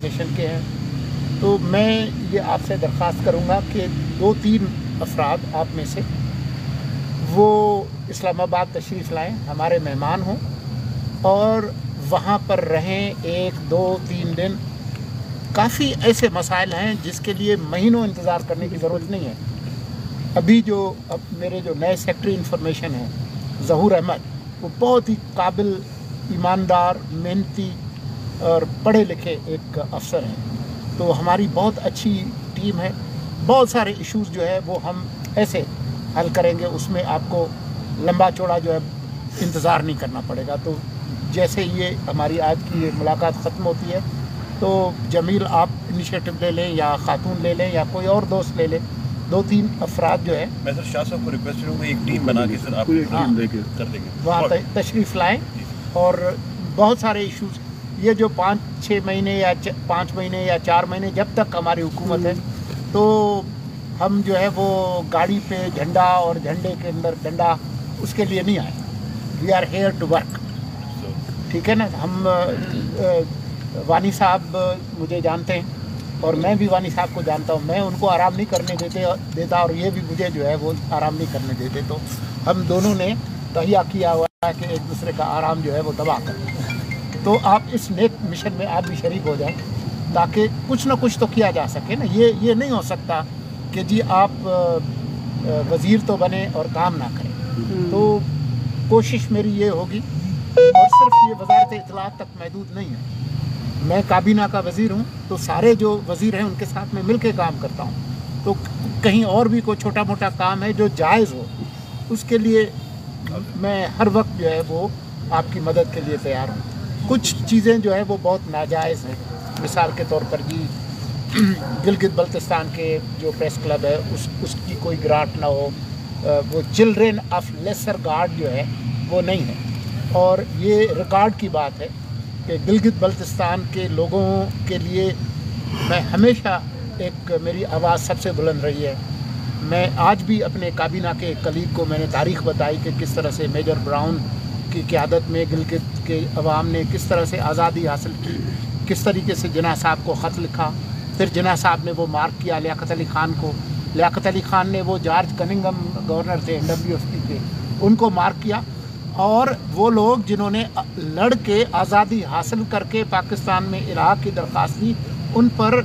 Education के हैं। तो मैं ये आपसे दरख्वास्त करूँगा कि 2-3 अफराद आप में से वो इस्लामाबाद तशरीफ़ लाएँ, हमारे मेहमान हों और वहाँ पर रहें 1-2-3 दिन। काफ़ी ऐसे मसाइल हैं जिसके लिए महीनों इंतज़ार करने की ज़रूरत नहीं है। अभी अब मेरे जो नए सेक्रेटरी इंफॉर्मेशन हैं ज़हूर अहमद, वो बहुत ही काबिल, ईमानदार, मेहनती और पढ़े लिखे एक अफसर हैं। तो हमारी बहुत अच्छी टीम है। बहुत सारे इश्यूज़ जो है वो हम ऐसे हल करेंगे, उसमें आपको लंबा चौड़ा जो है इंतज़ार नहीं करना पड़ेगा। तो जैसे ये हमारी आज की ये मुलाकात ख़त्म होती है तो जमील आप इनिशिएटिव ले लें या खातून ले लें या कोई और दोस्त ले लें, 2-3 अफराद जो है। मैं सर शाह साहब को रिक्वेस्ट करूँगा एक टीम बना के सर आप कर देंगे, वहाँ तशरीफ़ लाएँ। और बहुत सारे इश्यूज़ ये जो 5-6 महीने या 5 महीने या 4 महीने जब तक हमारी हुकूमत है तो हम जो है वो गाड़ी पे झंडा और झंडे के अंदर डंडा उसके लिए नहीं आए। We are here to work, ठीक है ना। हम वानी साहब मुझे जानते हैं और मैं भी वानी साहब को जानता हूँ। मैं उनको आराम नहीं करने देता और ये भी मुझे जो है वो आराम नहीं करने देते। तो हम दोनों ने तहिया किया हुआ है कि एक दूसरे का आराम जो है वो तबाह करें। तो आप इस नेक मिशन में आप भी शरीक हो जाएं ताकि कुछ ना कुछ तो किया जा सके ना। ये नहीं हो सकता कि जी आप वज़ीर तो बने और काम ना करें। तो कोशिश मेरी ये होगी, और सिर्फ ये वज़ारत इत्तलाआत तक महदूद नहीं है। मैं काबीना का वज़ीर हूँ तो सारे जो वज़ीर हैं उनके साथ में मिल के काम करता हूँ। तो कहीं और भी कोई छोटा मोटा काम है जो जायज़ हो, उसके लिए मैं हर वक्त जो है वो आपकी मदद के लिए तैयार हूँ। कुछ चीज़ें जो है वो बहुत नाजायज़ हैं। मिसाल के तौर पर जी गिलगित बल्तिस्तान के जो प्रेस क्लब है उसकी कोई ग्रांट ना हो, वो चिल्ड्रेन ऑफ लेसर गार्ड जो है वो नहीं है। और ये रिकॉर्ड की बात है कि गिलगित बल्तिस्तान के लोगों के लिए मैं हमेशा मेरी आवाज़ सबसे बुलंद रही है। मैं आज भी अपने काबीना के कलीग को मैंने तारीख़ बताई कि किस तरह से मेजर ब्राउन की क़यादत में गिलगित के अवाम ने किस तरह से आज़ादी हासिल की, किस तरीके से जिन्ना साहब को ख़त लिखा, फिर जिन्ना साहब ने वो मार्क किया लियाकत अली ख़ान को। लियाकत अली ख़ान ने वो जॉर्ज कनिंगम गवर्नर थे NWFP के, उनको मार्क किया। और वो लोग जिन्होंने लड़ के आज़ादी हासिल करके पाकिस्तान में इलाक़ की दरख्वास्त दी, उन पर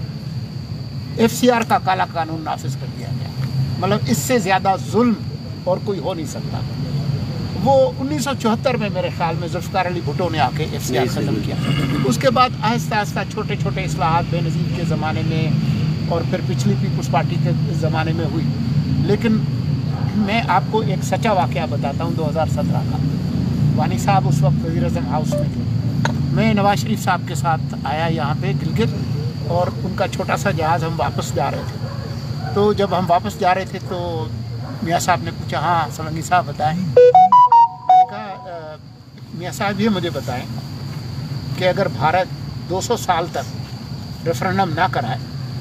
FCR का काला कानून नाफिज कर दिया गया। मतलब इससे ज़्यादा जुल्म और कोई हो नहीं सकता। वो 1974 में मेरे ख्याल में जुल्फ़िकार अली भुट्टो ने आके FCR ख़त्म किया। उसके बाद आहिस्ता आहिस्ता छोटे छोटे इस्लाहात बेनज़ीर के ज़माने में और फिर पिछली पीपल्स पार्टी के ज़माने में हुई। लेकिन मैं आपको एक सच्चा वाक़या बताता हूँ 2017 का। वानी साहब उस वक्त वज़ीर-ए-आज़म हाउस में थे। मैं नवाज शरीफ साहब के साथ आया यहाँ पे गिलगित, और उनका छोटा सा जहाज़ हम वापस जा रहे थे। तो जब हम वापस जा रहे थे तो मियाँ साहब ने पूछा, हाँ सोलंकी साहब बताएं। मैंने कहा मियाँ साहब ये मुझे बताएं कि अगर भारत 200 साल तक रेफरेंडम ना कराए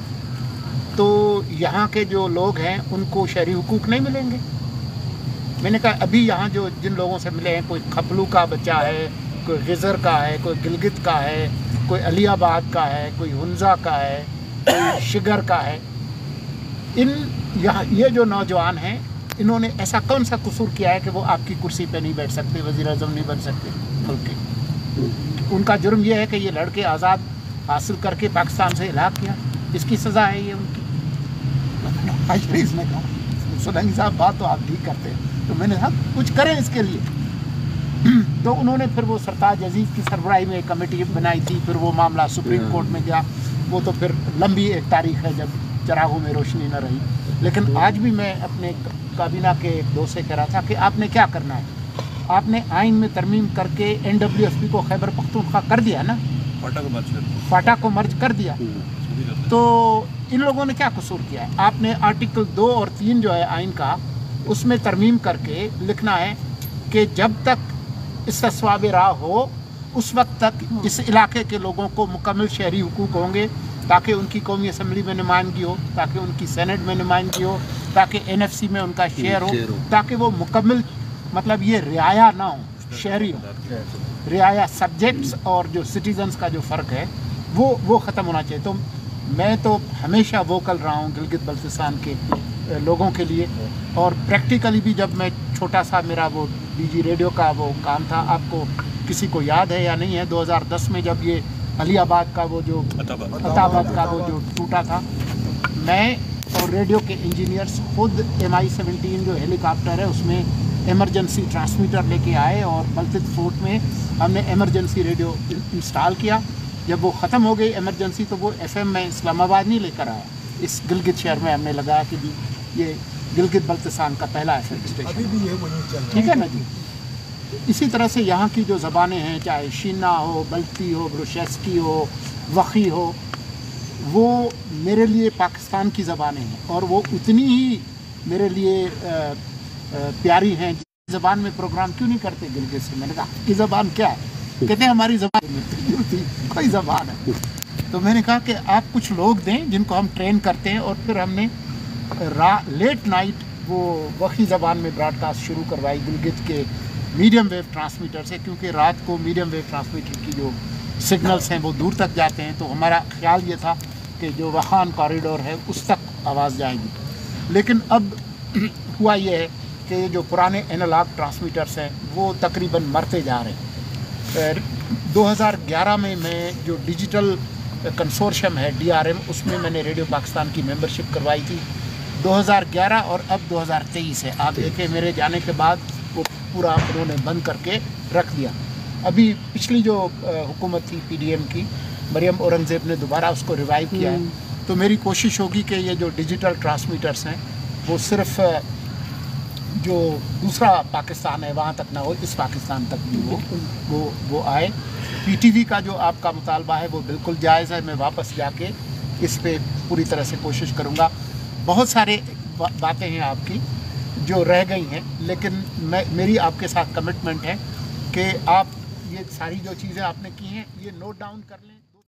तो यहाँ के जो लोग हैं उनको शहरी हुकूक नहीं मिलेंगे। मैंने कहा अभी यहाँ जो जिन लोगों से मिले हैं, कोई खपलू का बच्चा है, कोई गिज़र का है, कोई गिलगित का है, कोई अलियाबाद का है, कोई हुंजा का है, कोई शिगर का है। यहाँ ये जो नौजवान हैं इन्होंने ऐसा कौन सा कसूर किया है कि वो आपकी कुर्सी पे नहीं बैठ सकते, वज़ीर-ए-आज़म नहीं बन सकते मुल्क के? उनका जुर्म ये है कि ये लड़के आज़ाद हासिल करके पाकिस्तान से इलाक़ किया, इसकी सज़ा है ये उनकी। इसने कहा सोलंकी साहब बात तो आप ठीक करते हैं, तो मैंने कहा कुछ करें इसके लिए। तो उन्होंने फिर वो सरताज अजीज़ की सरबराही में एक कमेटी बनाई थी। फिर वो मामला सुप्रीम कोर्ट में गया। वो तो फिर लंबी एक तारीख़ है जब चरागों में रोशनी न रही। लेकिन आज भी मैं अपने काबीना के दोस्त से कह रहा था कि आपने क्या करना है। आपने आइन में तरमीम करके NWFP को खैबर पख्तूनख्वा कर दिया ना, फाटा को मर्ज कर दिया। तो इन लोगों ने क्या कसूर किया है? आपने आर्टिकल 2 और 3 जो है आइन का, उसमें तरमीम करके लिखना है कि जब तक इसका सवाब राह हो उस वक्त तक इस इलाके के लोगों को मुकम्मल शहरी हुकूक होंगे, ताकि उनकी कौमी असम्बली में नुमाइंदगी हो, ताकि उनकी सेनेट में नुमाइंदगी हो, ताकि NFC में उनका शेयर हो, ताकि वो मुकम्मल, मतलब ये रियाया ना हो, शहरी हो। रियाया सब्जेक्ट्स और जो सिटीजन्स का जो फ़र्क है وہ ختم ہونا چاہیے. تو میں تو ہمیشہ ووکل رہا ہوں گلگت بلتستان کے لوگوں کے لیے, اور پریکٹیکلی بھی جب میں چھوٹا سا میرا وہ ڈی جی ریڈیو کا وہ کام تھا, آپ کو کسی کو یاد ہے یا نہیں ہے, 2010 میں جب یہ علی آباد کا وہ جو عطا آباد کا وہ جو ٹوٹا تھا, میں اور ریڈیو کے انجینئرس خود MI-17 جو ہیلی کاپٹر ہے اس میں ایمرجنسی ٹرانسمیٹر لے کے آئے, اور بلتست فورٹ میں ہم نے ایمرجنسی ریڈیو انسٹال کیا. جب وہ ختم ہو گئی ایمرجنسی تو وہ FM میں اسلام آباد نہیں لے کر آیا, اس گلگت شہر میں ہم نے لگایا کہ جی یہ گلگت بلتستان کا پہلا FM اسٹیشن, ابھی بھی یہ وہی چل رہا ہے. ٹھیک ہے نا جی. اسی طرح سے یہاں کی جو زبانیں ہیں, چاہے شینا ہو, بلتی ہو, بروشیسکی ہو, وخی ہو, وہ میرے لیے پاکستان کی زبانیں ہیں, اور وہ اتنی ہی میرے لیے پیاری ہیں. زبان میں پروگرام کیوں نہیں کرتے گلگت سے؟ میں نے کہا کی زبان کیا ہے؟ کہتے ہیں ہماری زبان کوئی زبان ہے. تو میں نے کہا کہ آپ کچھ لوگ دیں جن کو ہم ٹرین کرتے ہیں, اور پھر ہم نے لیٹ نائٹ وہ وخی زبان میں براڈ کاسٹ شروع کروائی گلگت کے میڈیم ویو ٹرانسمیٹر سے, کیونکہ رات کو میڈیم ویو ٹرانسمیٹر کی جو سگنلز ہیں وہ دور تک جاتے ہیں. تو ہمارا خیال یہ تھا کہ جو وخان کوریڈور ہے اس تک آواز جائے گی. لیکن اب ہوا یہ ہے کہ جو پرانے اینالاگ ٹرانسمیٹرز ہیں وہ تقریباً مرتے جا رہے ہیں. 2011 میں جو ڈیجیٹل کنسورشیم ہے DRM, اس میں نے ریڈیو پاکستان کی ممبرشپ کروائی تھی 2011, اور اب 2023 ہے. آپ دیکھیں میرے جانے کے بعد وہ پورا انہوں نے بند کر کے رکھ دیا. ابھی پچھلی جو حکومت تھی PDM کی, مریم اورنگزیب نے دوبارہ اس کو ریوائیو کیا ہے. تو میری کوشش ہوگی کہ یہ جو ڈیجیٹل ٹرانسمیٹرز ہیں وہ صرف جو دوسرا پاکستان ہے وہاں تک نہ ہو, اس پاکستان تک بھی وہ آئے. PTV کا جو آپ کا مطالبہ ہے وہ بالکل جائز ہے, میں واپس جا کے اس پہ پوری طرح سے کوشش کروں گا. بہت سارے باتیں ہیں آپ کی جو رہ گئی ہیں, لیکن میری آپ کے ساتھ کمٹمنٹ ہے کہ آپ یہ ساری جو چیزیں آپ نے کی ہیں یہ نوٹ ڈاؤن کر لیں.